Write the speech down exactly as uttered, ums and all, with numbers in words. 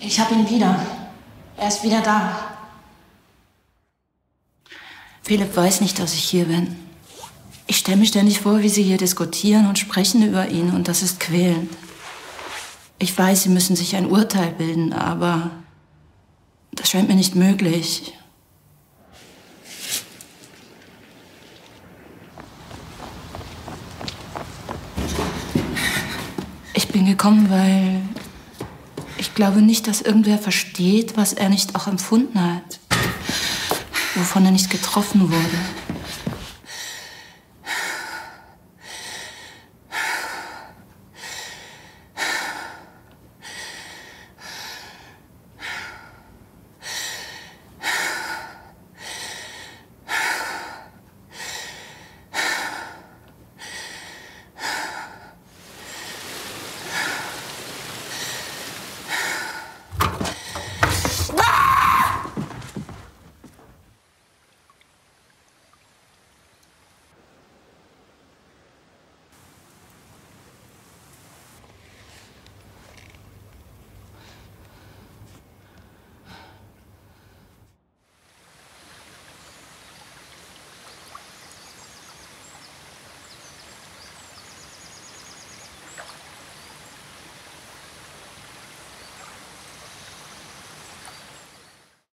Ich habe ihn wieder. Er ist wieder da. Philipp weiß nicht, dass ich hier bin. Ich stelle mir ständig vor, wie Sie hier diskutieren und sprechen über ihn, und das ist quälend. Ich weiß, Sie müssen sich ein Urteil bilden, aber das scheint mir nicht möglich. Ich bin gekommen, weil ich glaube nicht, dass irgendwer versteht, was er nicht auch empfunden hat, wovon er nicht getroffen wurde.